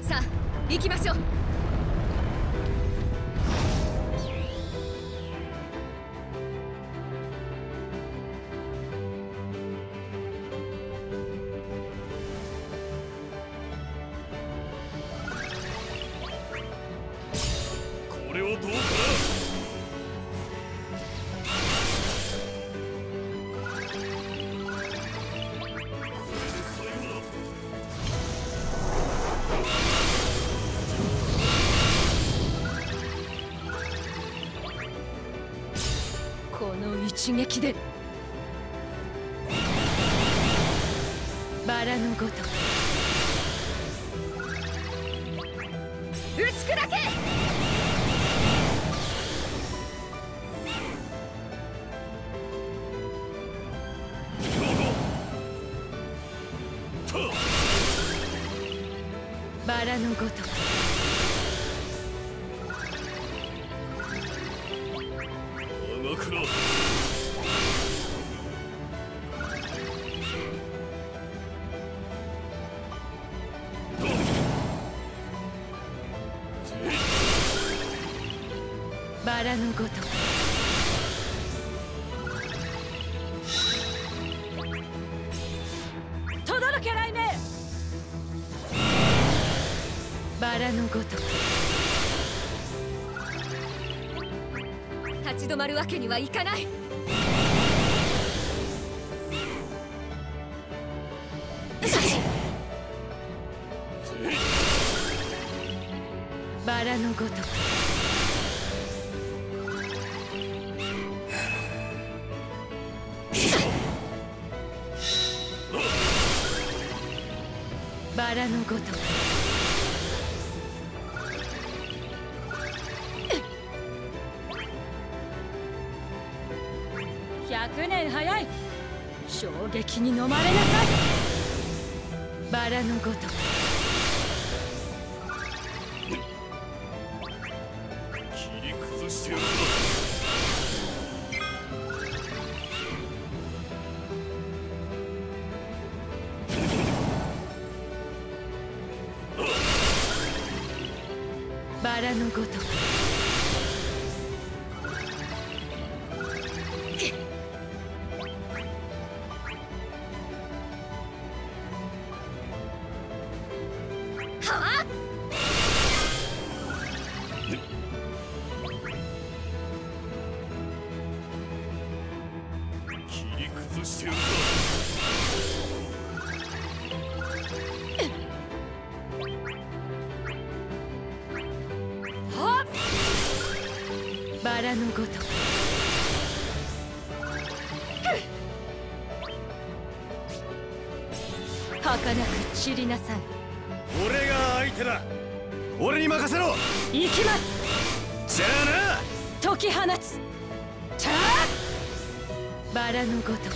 さあ行きましょう。 これはどうかな。 この一撃でバラのごとく打ち砕け。バラのごとく甘くな。 バラのごとくとどろけ雷鳴。バラのごとく立ち止まるわけにはいかない。バラのごとくバラのごとく100年早い。衝撃に飲まれなさい。バラのごとく切り崩してやるぞ。 バラのごとくはあ。 切り崩してやるぞ。 バラのごとく儚く散りなさい。 俺が相手だ。俺に任せろ。 行きます。 じゃあな。 解き放つ。たあバラのごとく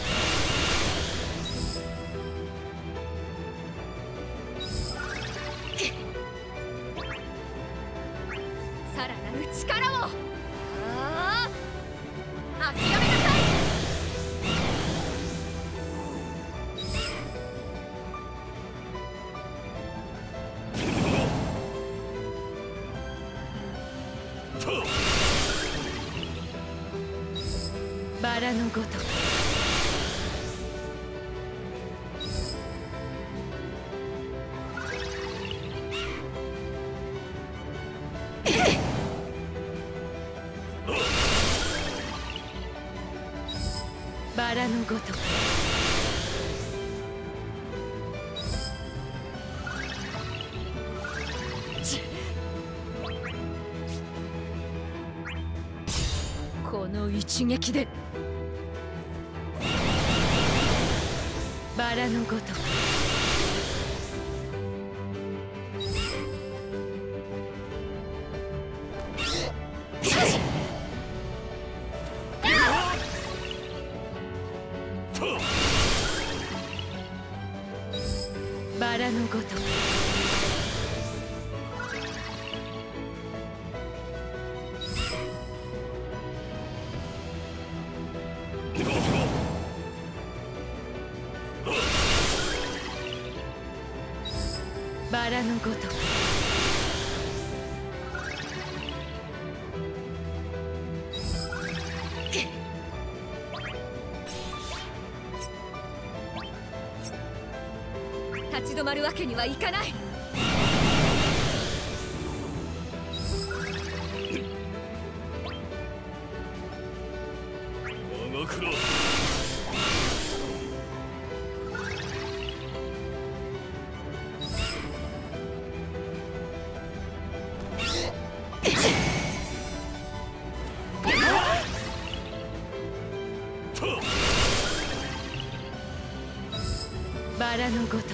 さらなる力を。諦めなさい。バラのごとくバラのごとくこの一撃でバラのごとくバラのごとくバラのごとく立ち止まるわけにはいかない。 我が蔵バラのごとく。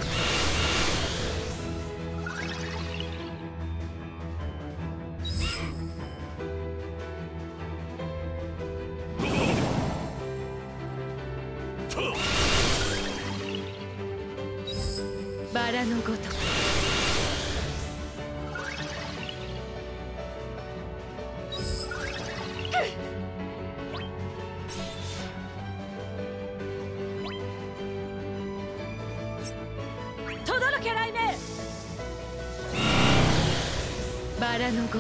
バラのごとく。轟け雷鳴。バラのごとく。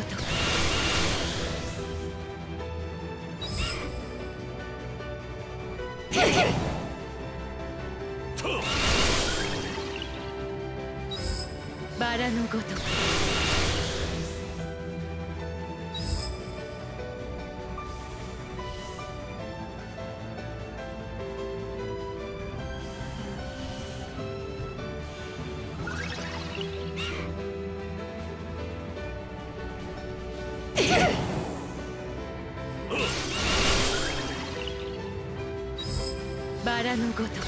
バラのごとく。バラのごとく。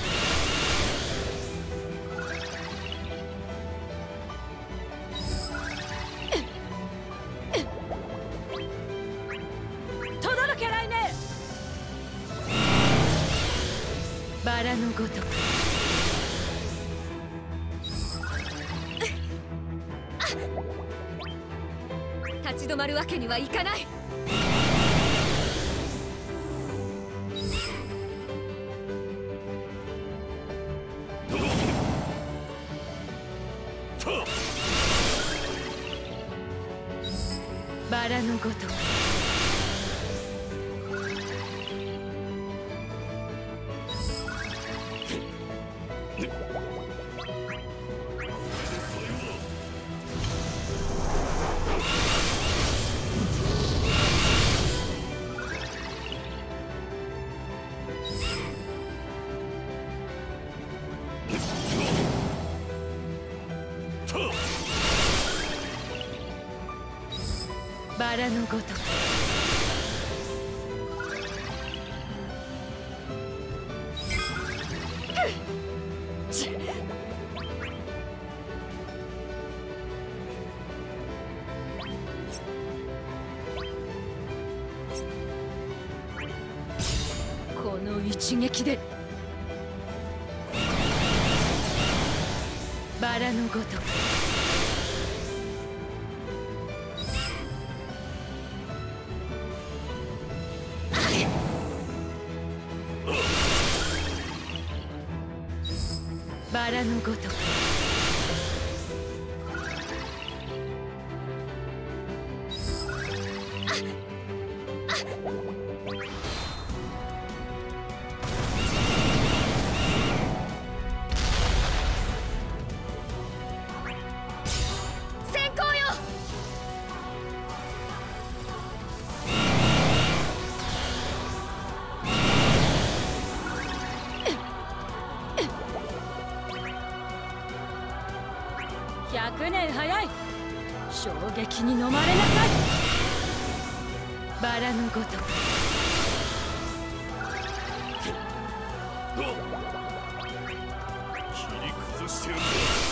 轟け雷鳴。バラのごとく。立ち止まるわけにはいかない。バラのごとく。バラのごとく。この一撃で。バラのごとく。バラのごとく。先行よ。100年早い。衝撃に飲まれなさい。バラのごとく。 切り崩してやるぞ。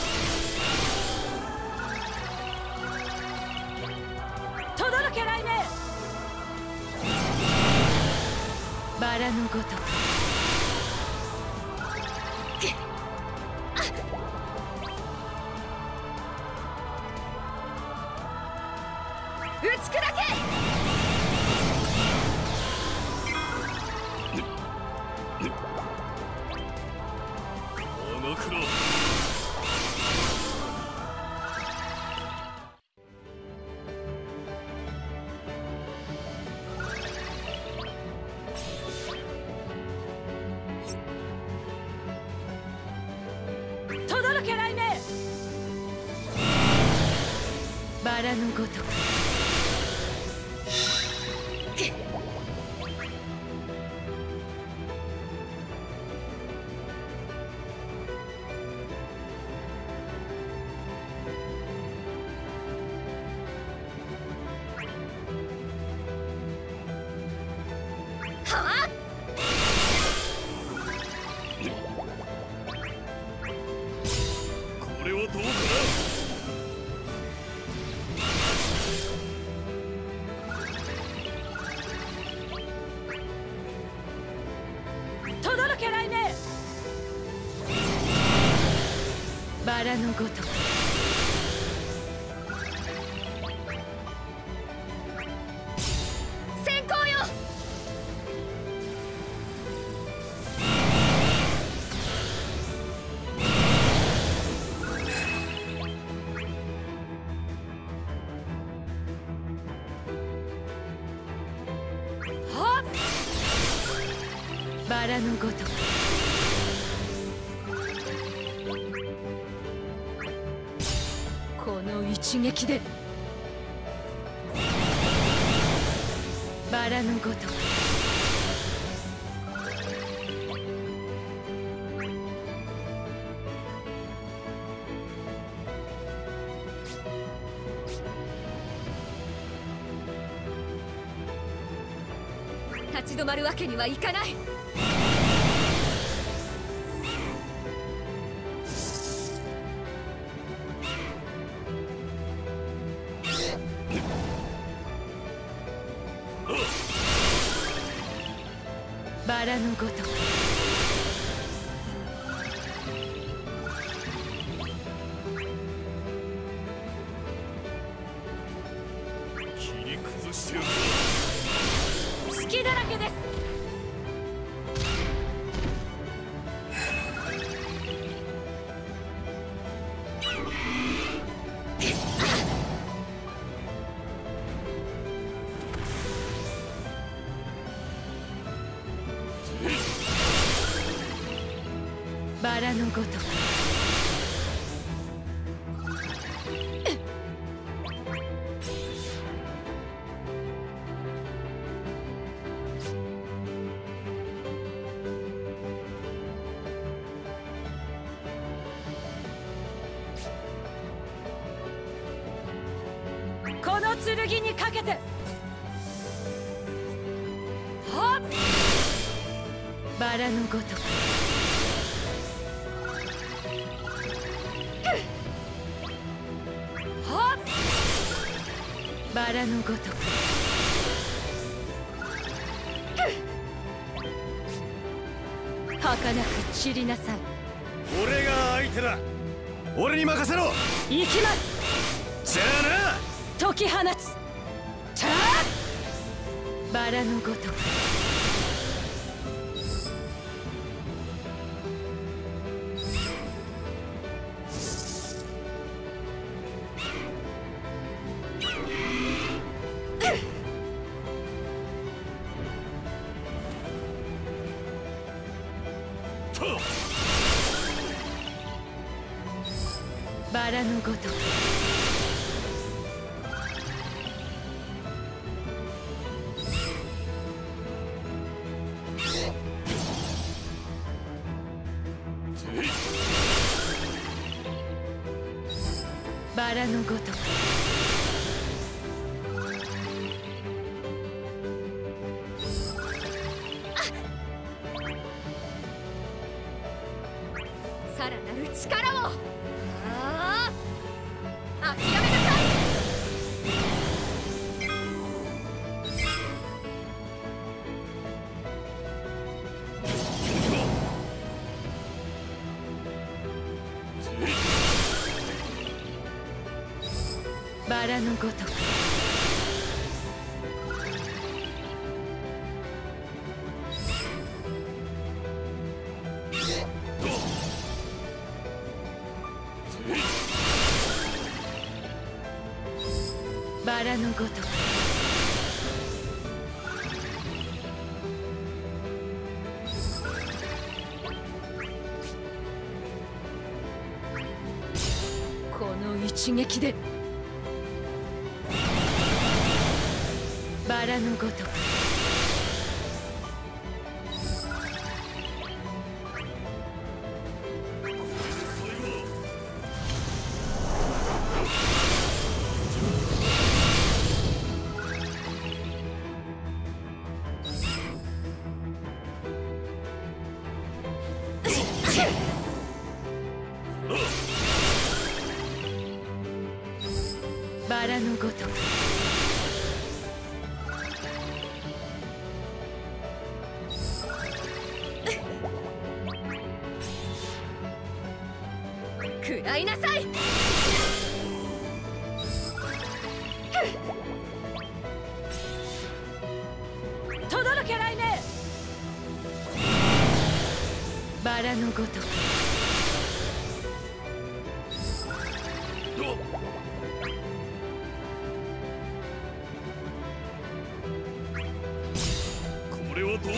轟け雷鳴。バラのごとく。打ち砕け。 我が蔵轟轟け雷鳴。バラのごとく。 これはどうかな。 轟け雷鳴。バラのごとく。先行よ。はっ。バラのごとく。この一撃で。バラのごとく。立ち止まるわけにはいかない。バラのごとく。 切り崩してやるぞ。 隙だらけです。バラのごとく。この剣にかけて。はっ。バラのごとく。はっ。バラのごとく。儚く散りなさい。 俺が相手だ。俺に任せろ。 行きます。 じゃあ解き放つ。たー。バラのごとく。 な。と。 バラのごとく。バラのごとく。さらなる力を。ああ、諦めなさい。バラのごとく。バラのごとく。 一撃でバラのごとく。バラのごとく。食らいなさい。とどろけないね。バラのごとく。 これはどうかな。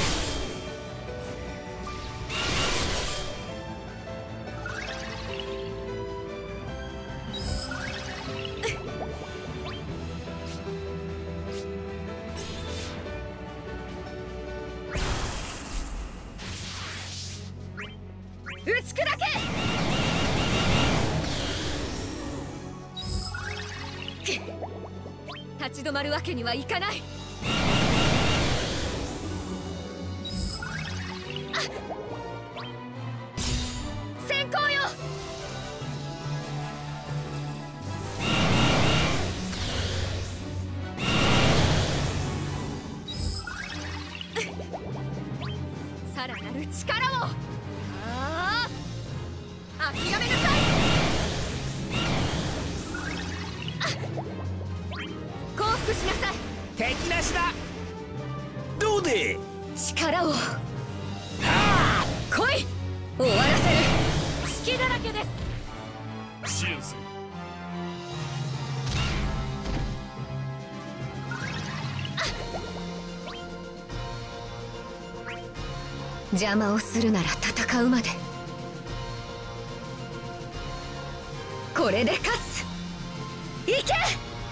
打ち砕け。立ち止まるわけにはいかない。先行よ。さらなる力を。諦めなさい。降伏しなさい。 敵なしだ。どうで力を。はあ、来い。終わらせる。隙だらけです。 支援する。 邪魔をするなら戦うまで。これで勝つ。行け。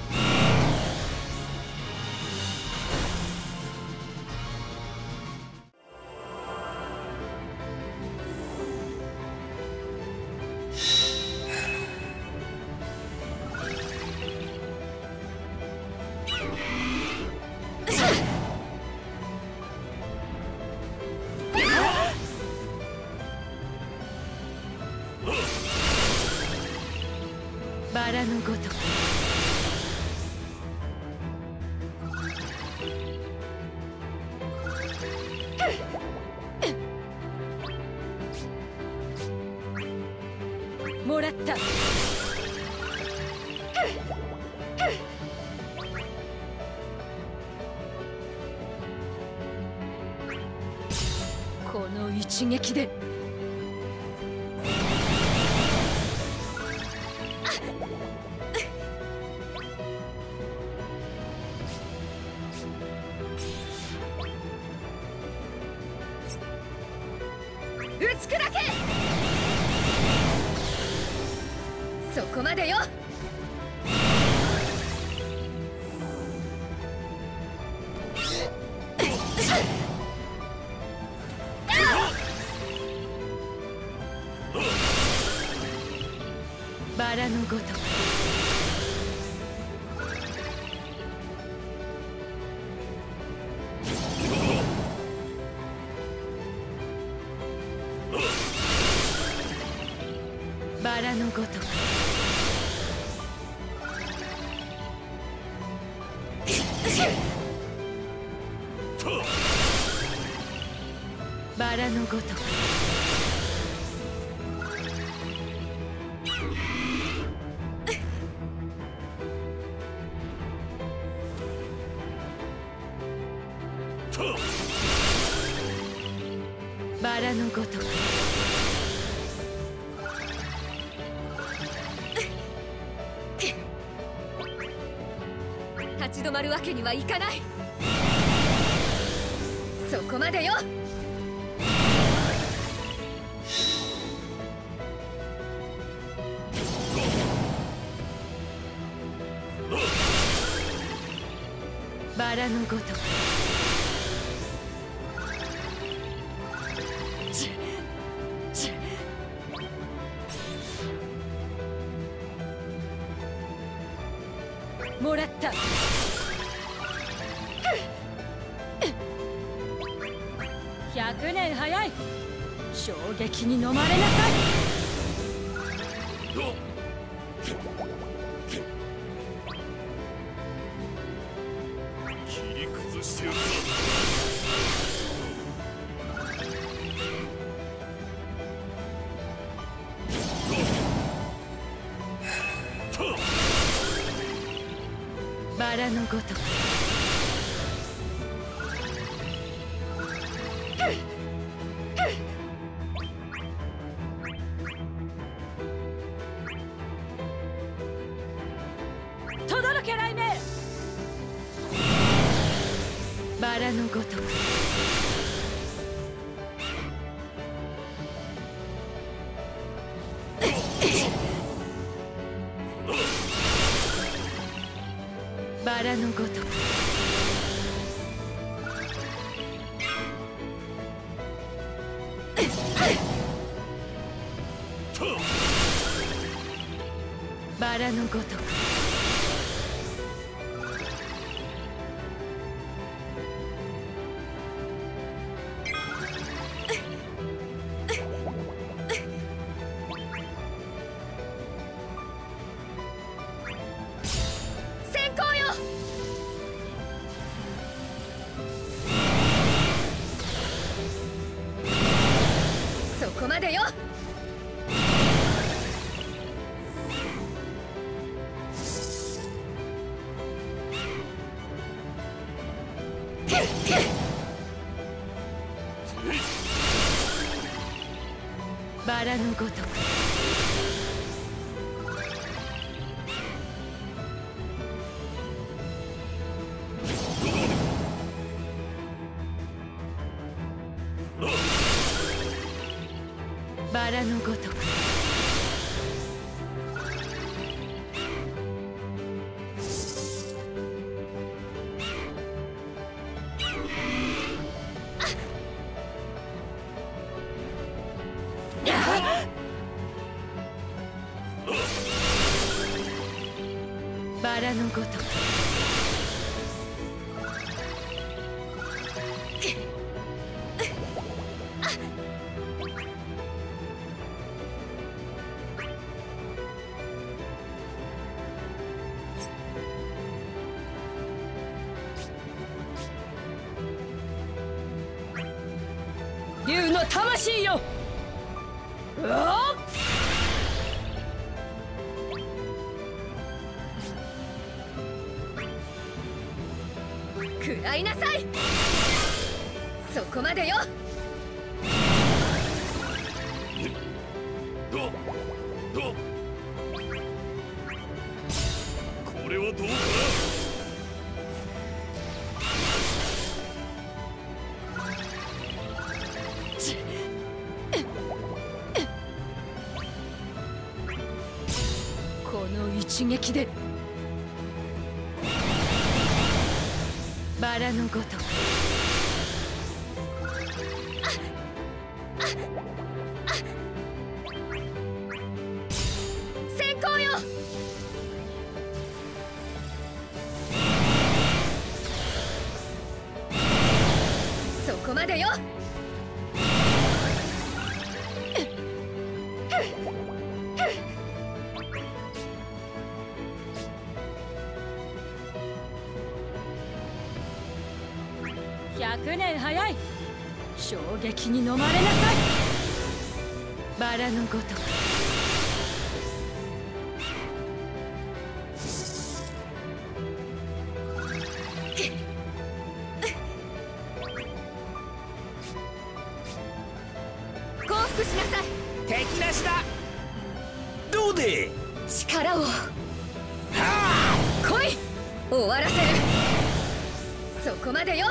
バラのごとく。もらった。この一撃で。打ち砕け。そこまでよ。バラのごとく。バラのごとく。バラのごとく。バラのごとく。立ち止まるわけにはいかない。そこまでよ。 バラのごとくもらった。100年早い。衝撃に飲まれなさい。 切り崩してやるぞ。 バラのごとく轟け雷鳴。バラのごとくバラのごとくバラのごとく先行よ。そこまでよ。バラのごとくバラのごとくバラのごとく竜の魂よ。うおっ、食らいなさい。そこまでよ。 これはどうかな。 この一撃でバラのごとく先行よ。そこまでよ。100年早い。衝撃に飲まれなさい。バラのごとく降伏しなさい。 敵なしだ。どうで。 力を来い。終わらせる。そこまでよ。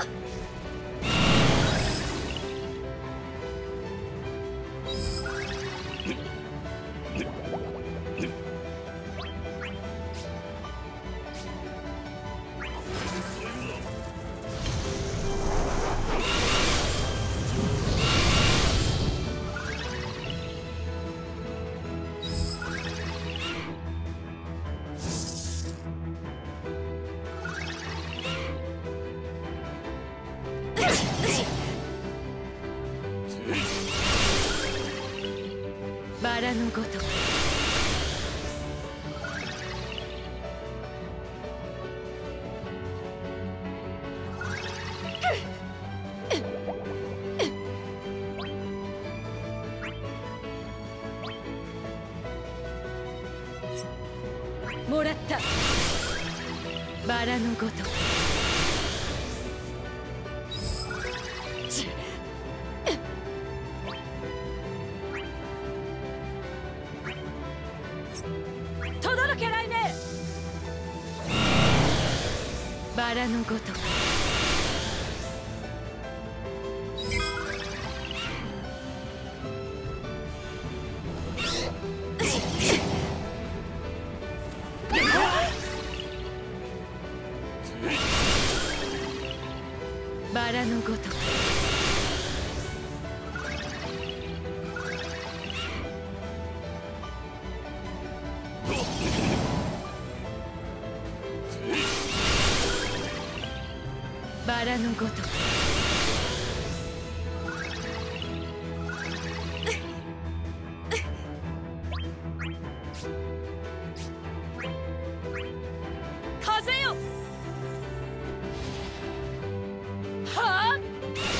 ごとく。もらった。バラのごとく。轟け雷鳴。バラのごとく。バラのごとく。バラのごとく。風よ。はあ。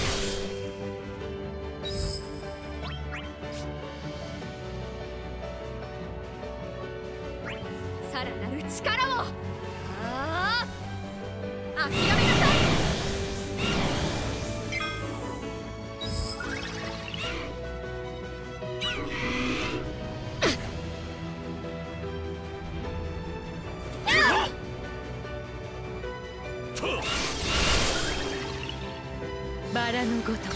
さらなる力を。ああ。諦めなさい。バラのごとく。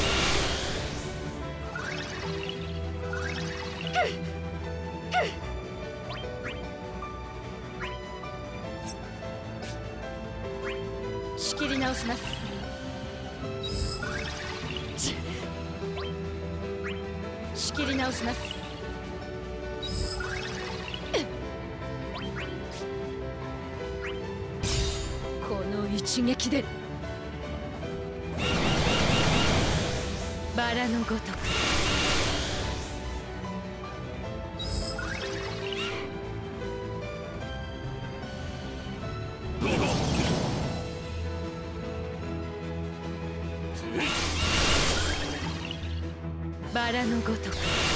仕切り直します。仕切り直します。この一撃で。バラのごとく。バラのごとく。